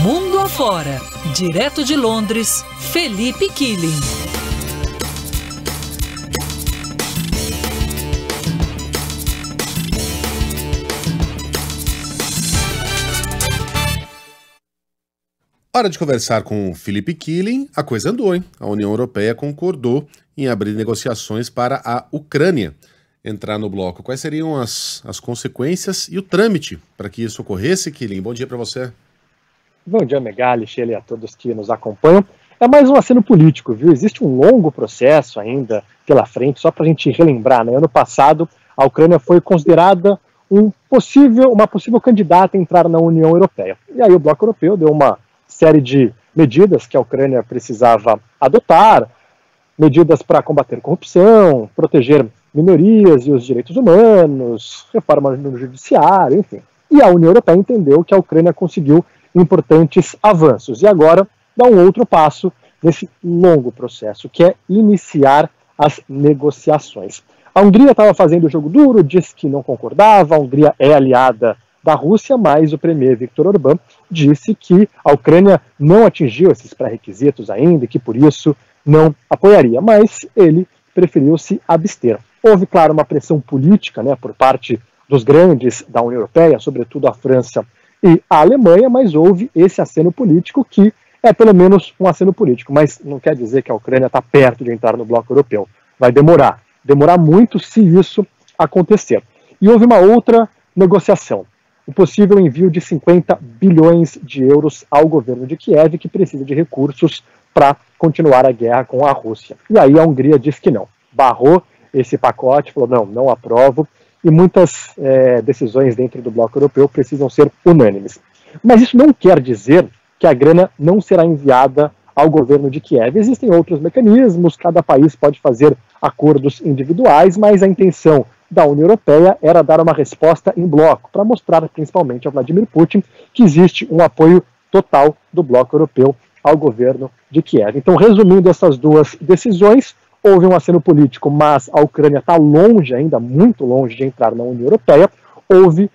Mundo afora, direto de Londres, Felipe Killing. Hora de conversar com o Felipe Killing. A coisa andou, hein? A União Europeia concordou em abrir negociações para a Ucrânia entrar no bloco. Quais seriam as consequências e o trâmite para que isso ocorresse, Killing? Bom dia para você. Bom dia, Megali, Sheila e a todos que nos acompanham. É mais um aceno político, viu? Existe um longo processo ainda pela frente, só para a gente relembrar, né? Ano passado, a Ucrânia foi considerada uma possível candidata a entrar na União Europeia. E aí o Bloco Europeu deu uma série de medidas que a Ucrânia precisava adotar, medidas para combater corrupção, proteger minorias e os direitos humanos, reforma no judiciário, enfim. E a União Europeia entendeu que a Ucrânia conseguiu importantes avanços e agora dá um outro passo nesse longo processo, que é iniciar as negociações. A Hungria estava fazendo o jogo duro, disse que não concordava, a Hungria é aliada da Rússia, mas o premier Viktor Orbán disse que a Ucrânia não atingiu esses pré-requisitos ainda e que por isso não apoiaria, mas ele preferiu se abster. Houve, claro, uma pressão política, né, por parte dos grandes da União Europeia, sobretudo a França e a Alemanha, mas houve esse aceno político que é pelo menos um aceno político, mas não quer dizer que a Ucrânia está perto de entrar no bloco europeu. Vai demorar muito se isso acontecer. E houve uma outra negociação, o possível envio de 50 bilhões de euros ao governo de Kiev, que precisa de recursos para continuar a guerra com a Rússia. E aí a Hungria disse que não, barrou esse pacote, falou não aprovo, e muitas decisões dentro do bloco europeu precisam ser unânimes. Mas isso não quer dizer que a grana não será enviada ao governo de Kiev. Existem outros mecanismos, cada país pode fazer acordos individuais, mas a intenção da União Europeia era dar uma resposta em bloco, para mostrar principalmente a Vladimir Putin que existe um apoio total do bloco europeu ao governo de Kiev. Então, resumindo essas duas decisões, houve um aceno político, mas a Ucrânia está longe, ainda muito longe de entrar na União Europeia. Houve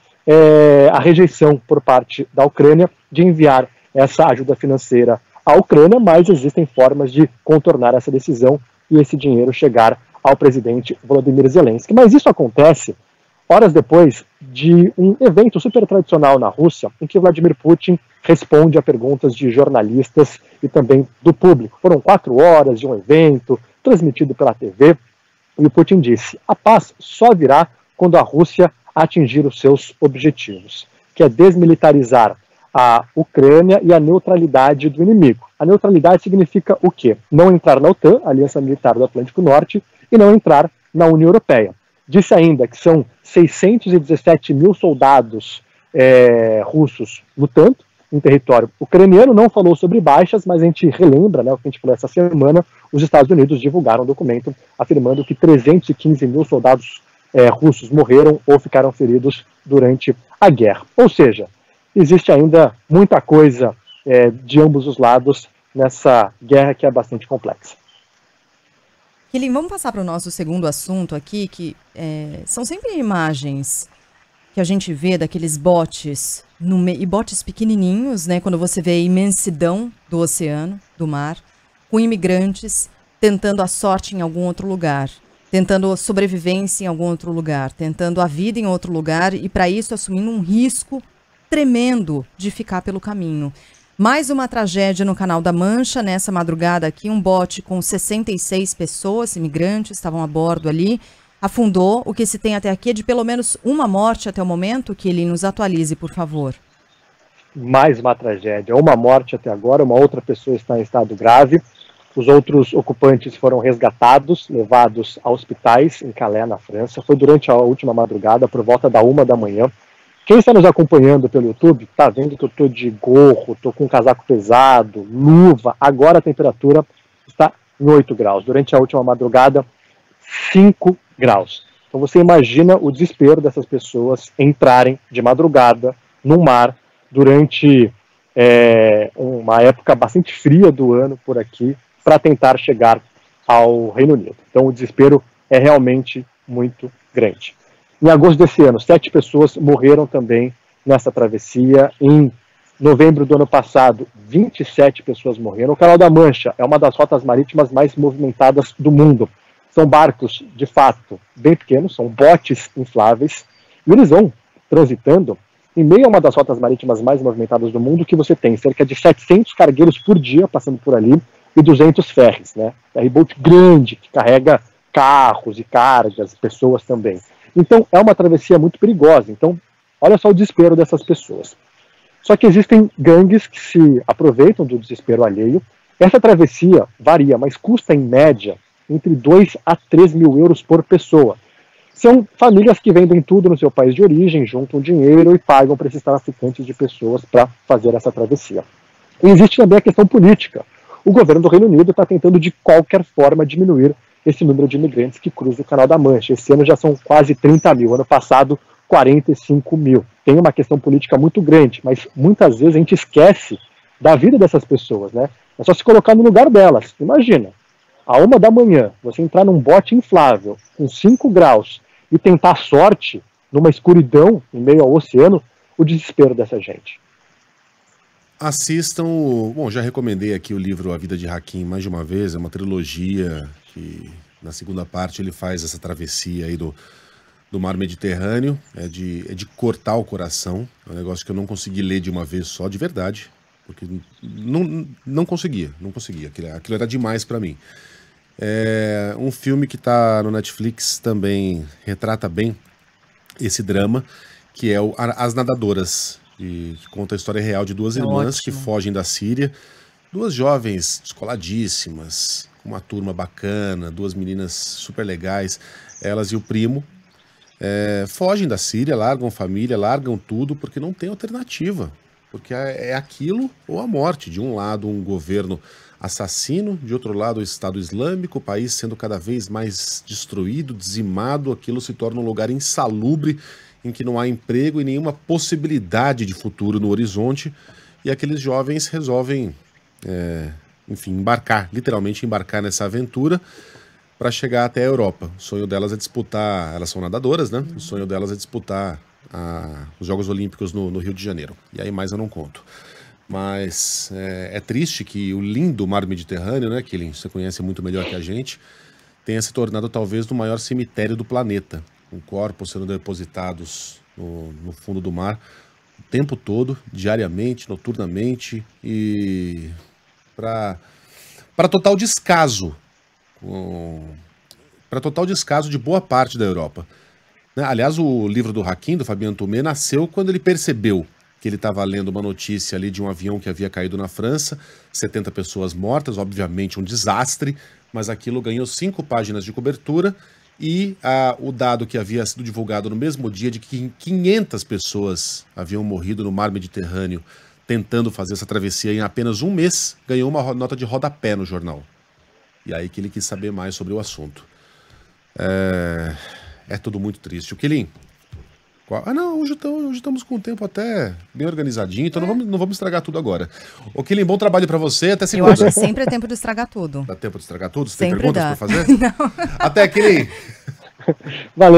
a rejeição por parte da Ucrânia de enviar essa ajuda financeira à Ucrânia, mas existem formas de contornar essa decisão e esse dinheiro chegar ao presidente Volodymyr Zelensky. Mas isso acontece horas depois de um evento super tradicional na Rússia, em que Vladimir Putin responde a perguntas de jornalistas e também do público. Foram 4 horas de um evento transmitido pela TV, e o Putin disse: a paz só virá quando a Rússia atingir os seus objetivos, que é desmilitarizar a Ucrânia e a neutralidade do inimigo. A neutralidade significa o quê? Não entrar na OTAN, Aliança Militar do Atlântico Norte, e não entrar na União Europeia. Disse ainda que são 617 mil soldados russos lutando em território ucraniano. Não falou sobre baixas, mas a gente relembra, né, o que a gente falou essa semana. Os Estados Unidos divulgaram um documento afirmando que 315 mil soldados russos morreram ou ficaram feridos durante a guerra. Ou seja, existe ainda muita coisa de ambos os lados nessa guerra que é bastante complexa. Killing, vamos passar para o nosso segundo assunto aqui, que são sempre imagens que a gente vê daqueles botes, e botes pequenininhos, né, quando você vê a imensidão do oceano, do mar, com imigrantes tentando a sorte em algum outro lugar, tentando a sobrevivência em algum outro lugar, tentando a vida em outro lugar, e para isso assumindo um risco tremendo de ficar pelo caminho. Mais uma tragédia no Canal da Mancha, nessa madrugada aqui, um bote com 66 pessoas, imigrantes, estavam a bordo ali, afundou. O que se tem até aqui é de pelo menos uma morte até o momento, que ele nos atualize, por favor. Mais uma tragédia, uma morte até agora, uma outra pessoa está em estado grave. Os outros ocupantes foram resgatados, levados a hospitais em Calais, na França. Foi durante a última madrugada, por volta da 1 da manhã. Quem está nos acompanhando pelo YouTube está vendo que eu estou de gorro, estou com um casaco pesado, luva. Agora a temperatura está em 8 graus. Durante a última madrugada, 5 graus. Então você imagina o desespero dessas pessoas entrarem de madrugada no mar durante uma época bastante fria do ano por aqui, para tentar chegar ao Reino Unido. Então o desespero é realmente muito grande. Em agosto desse ano, 7 pessoas morreram também nessa travessia em Novembro do ano passado, 27 pessoas morreram. O Canal da Mancha é uma das rotas marítimas mais movimentadas do mundo. São barcos, de fato, bem pequenos, são botes infláveis, e eles vão transitando em meio a uma das rotas marítimas mais movimentadas do mundo, que você tem cerca de 700 cargueiros por dia passando por ali, e 200 ferries, né? Ferryboat grande, que carrega carros e cargas, pessoas também. Então, é uma travessia muito perigosa. Então, olha só o desespero dessas pessoas. Só que existem gangues que se aproveitam do desespero alheio. Essa travessia varia, mas custa em média entre 2 a 3 mil euros por pessoa. São famílias que vendem tudo no seu país de origem, juntam dinheiro e pagam para esses traficantes de pessoas para fazer essa travessia. E existe também a questão política. O governo do Reino Unido está tentando de qualquer forma diminuir esse número de imigrantes que cruzam o Canal da Mancha. Esse ano já são quase 30 mil, ano passado 45 mil. Tem uma questão política muito grande, mas muitas vezes a gente esquece da vida dessas pessoas, né? É só se colocar no lugar delas. Imagina, à 1 da manhã, você entrar num bote inflável com 5 graus e tentar sorte numa escuridão em meio ao oceano, o desespero dessa gente. Assistam, bom, já recomendei aqui o livro A Vida de Hakim mais de uma vez, é uma trilogia que na segunda parte ele faz essa travessia aí do mar Mediterrâneo, é de cortar o coração, é um negócio que eu não consegui ler de uma vez só, de verdade, porque não conseguia, aquilo era demais para mim. É um filme que está no Netflix também retrata bem esse drama, que é As Nadadoras, que conta a história real de duas irmãs que fogem da Síria, duas jovens descoladíssimas, com uma turma bacana, duas meninas super legais, elas e o primo, fogem da Síria, largam família, largam tudo, porque não tem alternativa, porque é aquilo ou a morte. De um lado um governo assassino, de outro lado o Estado Islâmico, o país sendo cada vez mais destruído, dizimado, aquilo se torna um lugar insalubre, em que não há emprego e nenhuma possibilidade de futuro no horizonte, e aqueles jovens resolvem, enfim, literalmente embarcar nessa aventura para chegar até a Europa. O sonho delas é disputar, elas são nadadoras, né? O sonho delas é disputar os Jogos Olímpicos no Rio de Janeiro. E aí mais eu não conto. Mas é triste que o lindo mar Mediterrâneo, né, Killing, você conhece muito melhor que a gente, tenha se tornado talvez o maior cemitério do planeta, com corpos sendo depositados no fundo do mar o tempo todo, diariamente, noturnamente, e para total descaso de boa parte da Europa. Aliás, o livro do Hakim, do Fabien Tumé, nasceu quando ele percebeu que ele estava lendo uma notícia ali de um avião que havia caído na França, 70 pessoas mortas, obviamente um desastre, mas aquilo ganhou 5 páginas de cobertura, e o dado que havia sido divulgado no mesmo dia de que 500 pessoas haviam morrido no mar Mediterrâneo tentando fazer essa travessia em apenas um mês, ganhou uma nota de rodapé no jornal. E aí que ele quis saber mais sobre o assunto. É tudo muito triste. O Killing? Não, hoje estamos com o tempo até bem organizadinho, então não vamos estragar tudo agora. Ô, Killing, bom trabalho pra você, até segunda. Eu acho que sempre é tempo de estragar tudo. Dá tempo de estragar tudo? Você Sempre tem perguntas dá. pra fazer? Não. Até, Killing! Valeu.